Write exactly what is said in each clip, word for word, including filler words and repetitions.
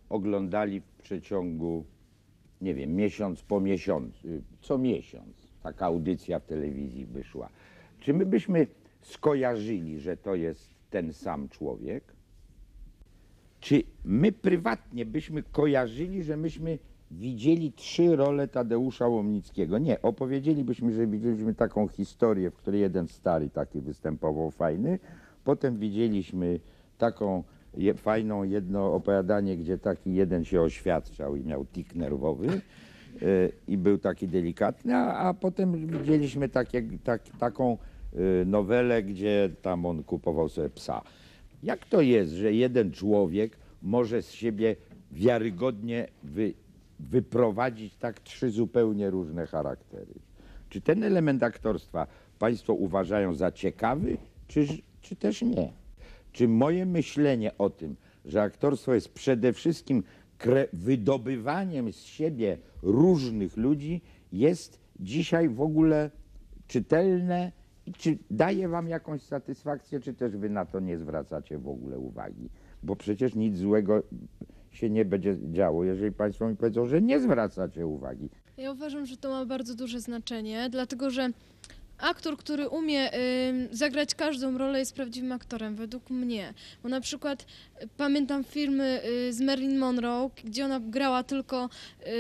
oglądali w przeciągu, nie wiem, miesiąc po miesiącu, co miesiąc taka audycja w telewizji wyszła. Czy my byśmy skojarzyli, że to jest ten sam człowiek? Czy my prywatnie byśmy kojarzyli, że myśmy widzieli trzy role Tadeusza Łomnickiego? Nie, opowiedzielibyśmy, że widzieliśmy taką historię, w której jeden stary taki występował fajny, potem widzieliśmy taką je, fajną jedno opowiadanie, gdzie taki jeden się oświadczał i miał tik nerwowy yy, i był taki delikatny, a, a potem widzieliśmy takie, tak, taką yy, nowelę, gdzie tam on kupował sobie psa. Jak to jest, że jeden człowiek może z siebie wiarygodnie wy, wyprowadzić tak trzy zupełnie różne charaktery? Czy ten element aktorstwa Państwo uważają za ciekawy, czy, czy też nie? Czy moje myślenie o tym, że aktorstwo jest przede wszystkim wydobywaniem z siebie różnych ludzi, jest dzisiaj w ogóle czytelne? I czy daje wam jakąś satysfakcję, czy też wy na to nie zwracacie w ogóle uwagi? Bo przecież nic złego się nie będzie działo, jeżeli Państwo mi powiedzą, że nie zwracacie uwagi. Ja uważam, że to ma bardzo duże znaczenie, dlatego że aktor, który umie y, zagrać każdą rolę, jest prawdziwym aktorem, według mnie. Bo na przykład y, pamiętam filmy y, z Marilyn Monroe, gdzie ona grała tylko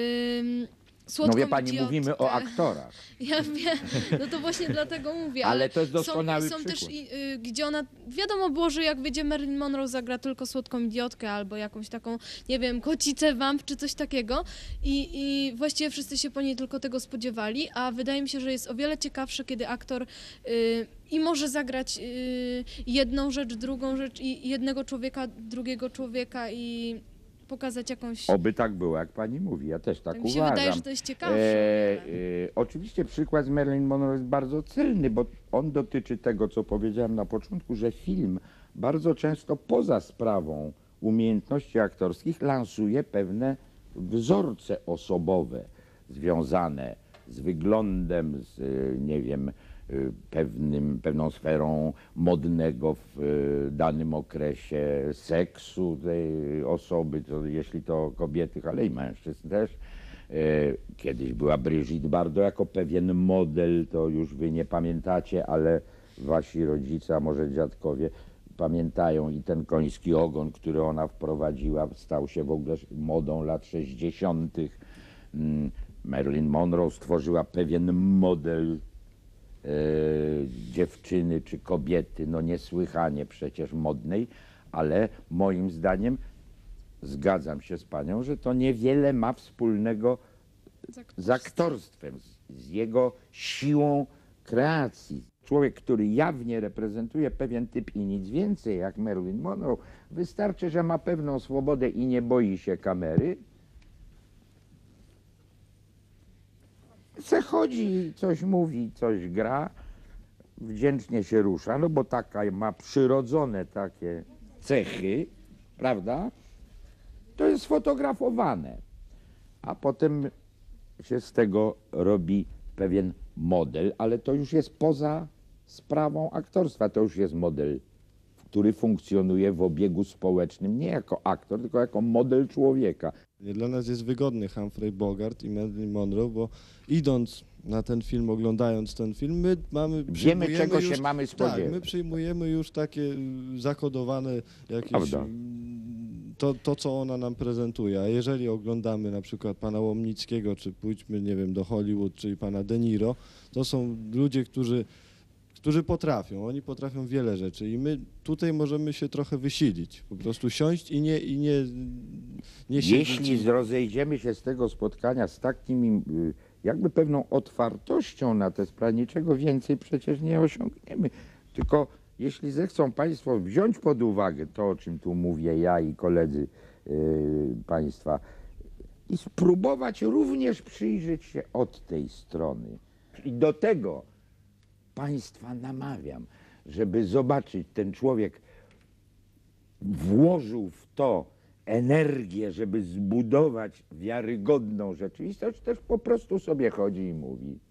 y, słodką No wie Pani, idiotkę. mówimy o aktorach. Ja wiem, no to właśnie dlatego mówię. Ale Ale to jest są, doskonały są przykład. też, i, y, gdzie ona, wiadomo było, że jak wyjdzie Marilyn Monroe, zagra tylko słodką idiotkę albo jakąś taką, nie wiem, kocicę wamp czy coś takiego i, i właściwie wszyscy się po niej tylko tego spodziewali, a wydaje mi się, że jest o wiele ciekawsze, kiedy aktor y, i może zagrać y, jedną rzecz, drugą rzecz i jednego człowieka, drugiego człowieka i pokazać jakąś... Oby tak było, jak Pani mówi, ja też tak Tak mi się uważam. wydaje, że to jest ciekawsze. E, e, oczywiście przykład z Marilyn Monroe jest bardzo celny, bo on dotyczy tego, co powiedziałem na początku, że film bardzo często poza sprawą umiejętności aktorskich lansuje pewne wzorce osobowe związane z wyglądem, z, nie wiem, pewnym, pewną sferą modnego w danym okresie seksu tej osoby, to jeśli to kobiety, ale i mężczyzn też. Kiedyś była Brigitte Bardot jako pewien model, to już wy nie pamiętacie, ale wasi rodzice, a może dziadkowie pamiętają, i ten koński ogon, który ona wprowadziła, stał się w ogóle modą lat sześćdziesiątych. Marilyn Monroe stworzyła pewien model e, dziewczyny czy kobiety, no niesłychanie przecież modnej, ale moim zdaniem zgadzam się z panią, że to niewiele ma wspólnego z aktorstwem, z, z jego siłą kreacji. Człowiek, który jawnie reprezentuje pewien typ i nic więcej, jak Marilyn Monroe, wystarczy, że ma pewną swobodę i nie boi się kamery, se chodzi, coś mówi, coś gra, wdzięcznie się rusza, no bo taka ma przyrodzone takie cechy, prawda? To jest sfotografowane, a potem się z tego robi pewien model, ale to już jest poza sprawą aktorstwa, to już jest model, który funkcjonuje w obiegu społecznym nie jako aktor, tylko jako model człowieka. Dla nas jest wygodny Humphrey Bogart i Marilyn Monroe, bo idąc na ten film, oglądając ten film, my mamy... Wiemy, czego już, się mamy spodziewać. Tak, my przyjmujemy już takie zakodowane jakieś... Prawda. To, to, co ona nam prezentuje. A jeżeli oglądamy na przykład pana Łomnickiego, czy pójdźmy, nie wiem, do Hollywood, czyli pana De Niro, to są ludzie, którzy, którzy potrafią. Oni potrafią wiele rzeczy i my tutaj możemy się trochę wysilić. Po prostu siąść i nie, i nie, nie siedzieć. Jeśli rozejdziemy się z tego spotkania z takim jakby pewną otwartością na te sprawy, niczego więcej przecież nie osiągniemy. Tylko jeśli zechcą Państwo wziąć pod uwagę to, o czym tu mówię ja i koledzy yy, Państwa, i spróbować również przyjrzeć się od tej strony. I do tego Państwa namawiam, żeby zobaczyć, ten człowiek włożył w to energię, żeby zbudować wiarygodną rzeczywistość, też po prostu sobie chodzi i mówi.